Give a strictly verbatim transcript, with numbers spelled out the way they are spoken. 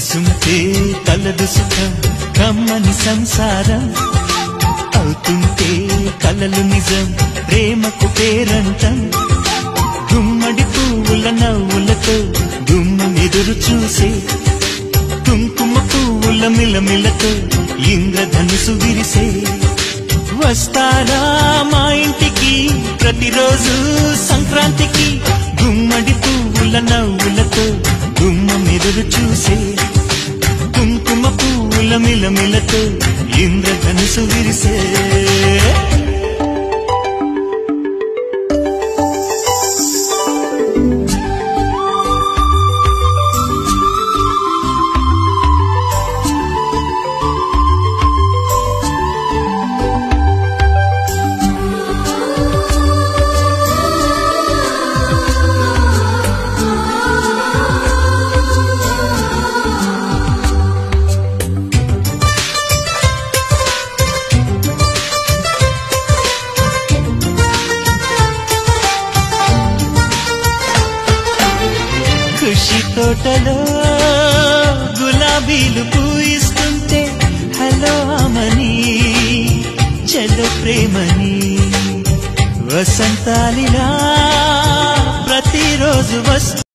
కలిసుంటే కలదు సుఖం కమ్మని సంసారం అవుతుంటే కలలు నిజం ప్రేమకు పేరంటం గుమ్మడి పువ్వుల నవ్వులతో గుమ్మం ఎదురు చూసే కుంకుమ పువ్వుల మిలమిలతో ఇంద్రధనుసు విరిసే వస్తారా మా ఇంటికి ప్రతిరోజు సంక్రాంతికి గుమ్మడి పువ్వుల నవ్వులతో గుమ్మం ఎదురు చూసే కుంకుమ పువ్వుల మిలమిలతో ఇంద్రధనుసు విరిసే ఖుషి తోటలో గులాబీలు పూయిస్తుంటే హలో అమని చలో ప్రేమని వసంతాలిలా ప్రతిరోజు వస్తు